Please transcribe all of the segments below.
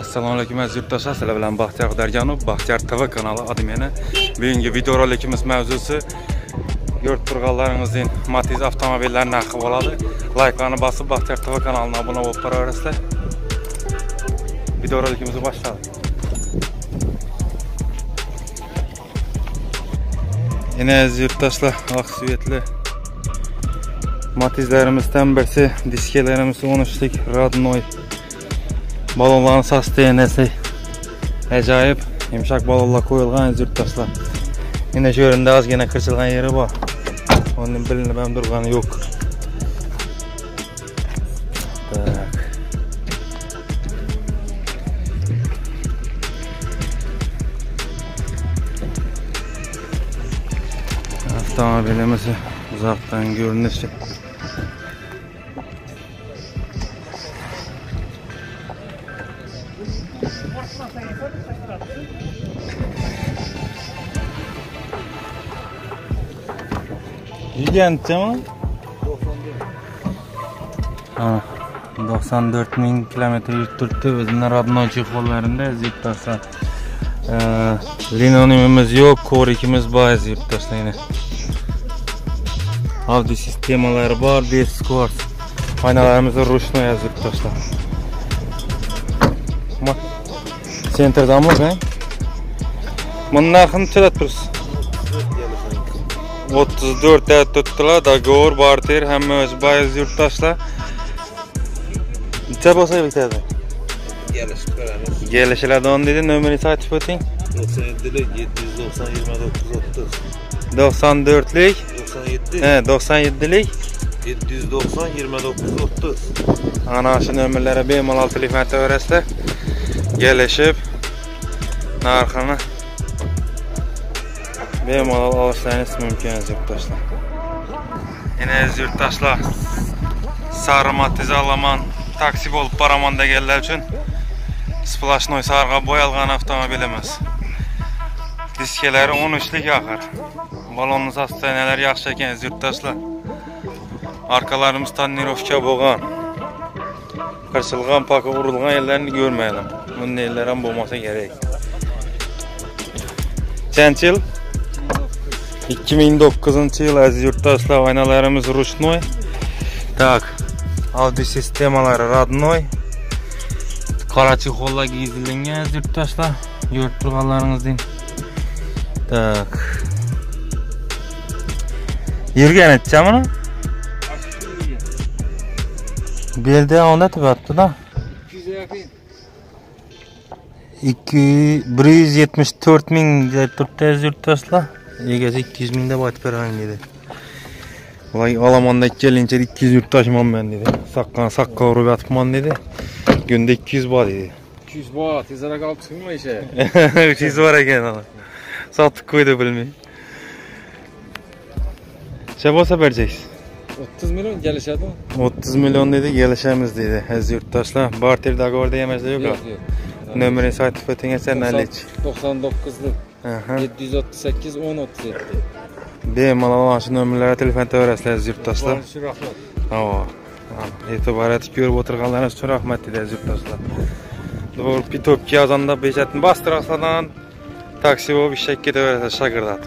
Assalomu alaykum aziz yurtdoshlar, sizlar bilan Baxtiyor Xudarjonov, Baxtiyor TV kanali adım yana. Bugungi videorolikimiz mavzusi yurt turganlaringizning Matiz avtomobillar narxi bo'ladi. Like'larni bosib Baxtiyor TV kanaliga obuna bo'lib boraverasizlar. Videorolikimizni boshladik. Yine aziz yurtdoshlar, oq svetli Matizlerimizden birisi, diskelerimiz 13'lik Radnoy balonların sastayanesi acayip yumuşak balonlar koyulgan yurtdoshlar. Yine şu yerinde az gene kırçılgan yeri var. Onun bilinip hem durganı yok. Tak. Avtomobilimizi uzaktan görünüşü. Gigant mi? 94.000 kilometre yurtturdu. Özünden Radnoy çikollarında yurttaşlar. Linonimimiz yok, korikimiz bazı yurttaşlar yine. Audio sistemaları var, 5 skor. Aynalarımızda ruşno yurttaşlar. Center'dan mı ben? Bunun nakını çıratırız. 34 tane tuttular, dogovor barter, hem öz bayız yurttaşlar. Ne olsa bitadi? Gelişilerde onu dedi, nömeri takip edin. 97'lik 790 29 30. 94'lik 97. He, 97'lik 790 29 30. Ana şu nömerlere bemalol telefon etaverasizlar. Gelişib narxini bemalol olishlaringiz mumkin yurtdoshlar. Yine aziz yurtdoshlar, sari Matiz alaman, taksi bo'lib boraman deganlar uchun splashnoy sarg'a bo'yalgan avtomobilimiz. Diskelari 13'lik axir. Balonning sostoyaniyalari yaxshi ekan aziz yurtdoshlar. Arkalarimiz tonirovka bo'lgan. Qirchilgan, paka urilgan yerlarni görmeyelim. Bunday yerlar ham bo'lmasa kerak. Qancha yil? 2009 yıl aziz yurtdoshlar, aynalarimiz ruşnoy. Tak. Audio sistemaları Radnoy. Qora chexollar giydirilgan aziz yurtdoshlar. Ko'rib turganlaringizdek. Tak. Yurgan necha mana? Belde onda tıbattı da. 174.000 turttu yurtdoshlar. Egasi 200.000 de bat beraman dedi. Vay Alaman'da gelince 200 yurttaşman ben dedi. Sakka vurup atman dedi. Günde 200 bat dedi. 200 bat, izara kalıp çıkma işe. 300 var eken ana. Sattık koydu bilmeyi. Şey olsa vereceksin. 30 milyon gelişedi mi? 30 milyon dedi, gelişemiz dedi. Aziz yurtdoshlar, barter dogovorda yemezde yok. Yok. Nömeri saat ötüne sen hallet. 99'lık 738 1037. Bemalol şu nömerlere telefon etaverasizlar aziz yurtdoshlar. Ava. E'tiborat ko'rib o'tirganlaringiz uchun rahmat dedi aziz yurtdoshlar. Doğru pitopki yazanda beşatni bastırasdan taksi bo'lib ishga ketaveradi shagirdat.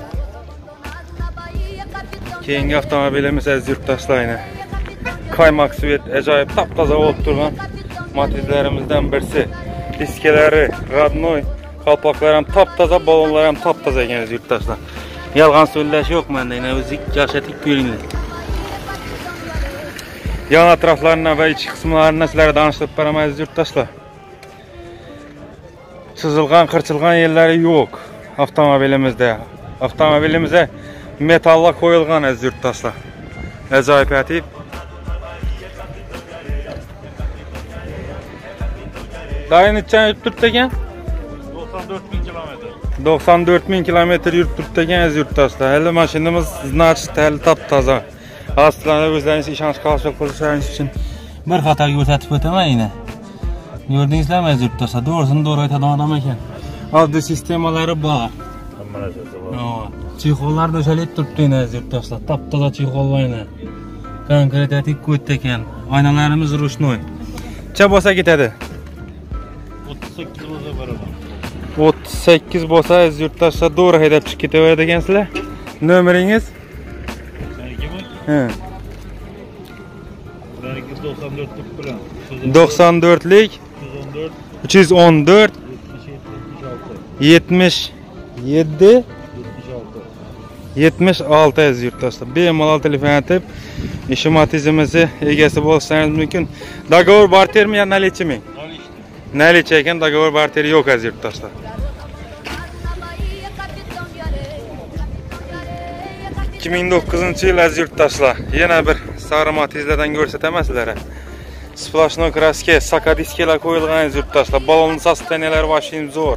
Keyingi avtomobilimiz aziz yurtdoshlar yine. Kaymak svet, acayip taptaza bo'lib turgan Matizlerimizden birisi. Diskeleri Radnoy, kalpaklar ham taptaza, balonlar ham taptaza ekan aziz yurtdoshlar. Yalgan söyleş yok mende, yine o'zik yaşatık ko'ringlar. Yan atraflarına ve iç kısımlarına sizlere danıştırıp beraman aziz yurtdoshlar. Çizilgan, kırçılgan yerleri yok avtomobilimizde. Avtomobilimize metalla koyulgan aziz yurtdoshlar. Acayip atif. Dayı neçen yurtturdu ekan? 94.000 kilometre. 94.000 kilometre yurtturdu ekan aziz yurtdoshlar. Hali mashinamiz значит hali taptaza. Aslında o'zlaringiz ishonch hosil qilishlaringiz uchun bir xato ko'rsatib o'taman yine. Gördüğünüzler mi aziz yurtdoshlar? Doğrusunu doğru aytadigan odam ekan. Audio sistemaları bor. Chexollar döşelib turibdi yine aziz yurtdoshlar. Taptaza chexollar yine. Konkret ko'tdi ekan. Aynalarimiz ruşnoy. Necha bo'lsa ketadi? 38 38 bolsa aziz yurttaşlar doğru haydap chiqib ketaveradi ekansizlar. Nomeringiz? Seniki mi? He. Benimki 94'lük bilen. 94'lik 314 314 76 77 76. 76 aziz yurttaşlar. Bemalol telefon etib işimatizimizni egasi bo'lsangiz mumkin. Dogovor bartermi yo nalichimi? Nalicha ekan, dogovor barteri yo'q aziz yurttaşlar. 2009-yil aziz yurttaşlar. Yana bir sari matizlardan ko'rsataman sizlarga. Splashnoy kraska, saka diskelar qo'yilgan aziz yurttaşlar. Balonli sostoyaniyalar vashim zo'r.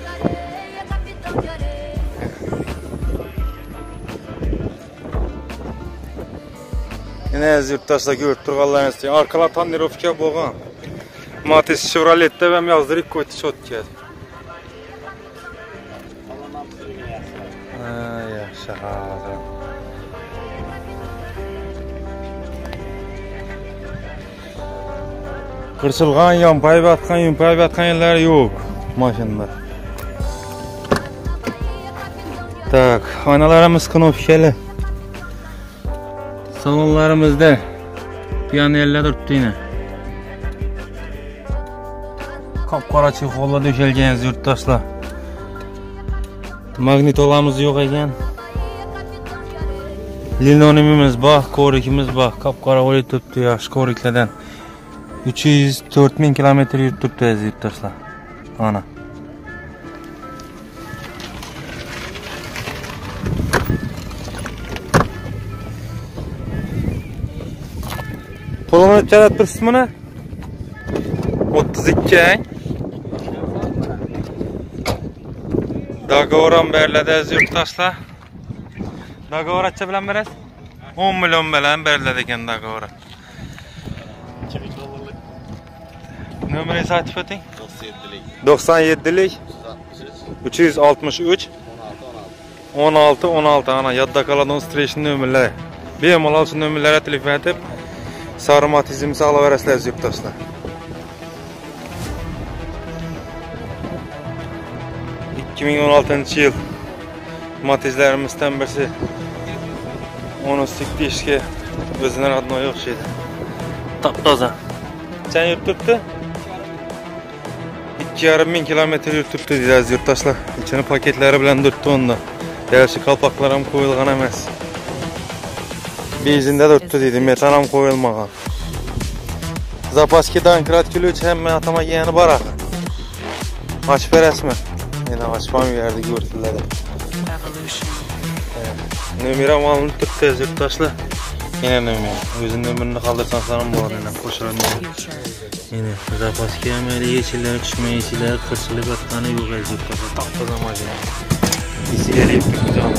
Yine aziz yurttaşlar ko'rib turganlaringizdek arkalar tonirovka bo'lgan. Matiz Chevrolet'da ham yozdirib qo'ydi shotga. Yaxshi hozir. Qirchilgan, yonpaybatgan yerlar yo'q mashinada. Tak, oynalarimiz knopkali. Salonlarimizda piyanolar turibdi yine. Qop-qora chexollar döşelgan yurtdoshlar. Magnitolamiz yo'q ekan. Linonimiz bor, korikimiz bor. Qop-qora o'lib turibdi, yaxshi koriklardan. 304 ming kilometr yurib turibdi aziz yurtdoshlar. Ana. Pulini chalab turibsizmi mana? 32 ang. Dogovoram beriladi aziz yurtdoshlar. Dogovor acha bilan berasiz? 10 million bilan beriladi ekan dogovor. Nomeringizni aytib o'ting. 97lik 363 16 ana yodda qoladigan stresh nomerlar. Bemalol shu nomerlarga telefon etib sari matizimni saqlaverasizlar aziz yurtdoshlar. 2016-yil matizlarimizdan birisi 10 ishga o'zini radnoy o'xshaydi. Top-toza. Qancha yurib turibdi? 2,5 ming kilometr yurib turibdi deydi aziz yurtdoshlar. İçini paketlari bilan 4 tonna. Yaxshi qalpoqlar ham qo'yilgan emas. Benzinda turibdi deydi, metan ham qo'yilmagan. Zapaski Dankrat ключ hamma atamagani bor axir. Ochib berasizmi? Yana ochmam yerda ko'rsatiladi. Nomeram olinib turibdi aziz yurtdoshlar. Yana nomer. O'zing nomerini qoldirsangiz ham bo'ladi, yana qo'shiladi. Yine zapaski ameli yeşiller, kışma yeşiller, kırçılık atkanı yok aziz yurtdoshlar. Taptaza majina. İsileri yapıyoruz ama.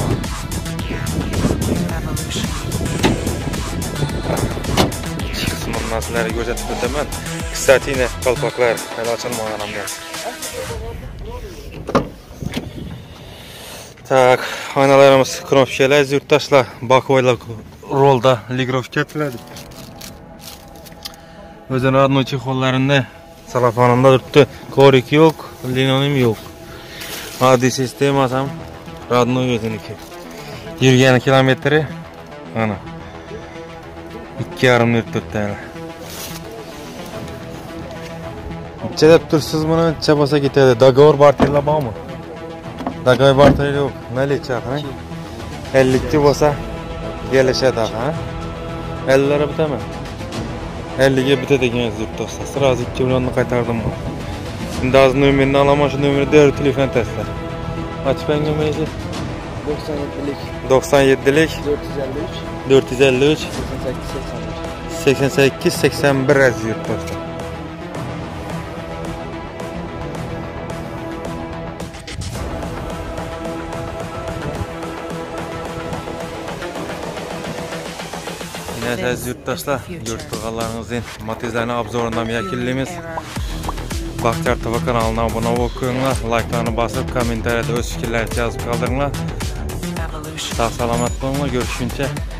İki kısmının nasılları gözetip ötemem. Kısati yine kalpaklar. Hele açılmayan amlar. Tak, aynalarımız knopkalar aziz yurtdoshlar. Bakoyla rolda ligrovka etiladi. O'zini radnoy chexollarında salafonunda turibdi. Korik yo'q, linonim yo'q. Oddiy sistemasi ham radnoy o'ziniki. Yurgan kilometri ana 2,5 yurib turibdi ana. Necha deb tursiz buni, necha bo'lsa ketadi. Dogovor barterlar bormi? Dogovor barter yo'q. Nalicha, ha? 52 bo'lsa kelishadi, ha? 50 lira bitami? 50'ye bitedi ekan aziz yurtdoshlar. Sırası 2 milyonni qaytardim ben. Şimdi az nomerini alaman, şu nomeri değerli telefon testler. Açıp ben nomeringizni? 97'lik 453 88 81 aziz yurtdoshlar. Aziz yurtdoshlar, yurtdoshlarımızın matizlerini obzorundan yakillimiz. Baxtiyor TV kanalına abone olinglar, like'larni basıp, kommentariyada o'z fikrlaringizni yozib qoldiringlar. Sağ salamat bo'linglar, görüşünce.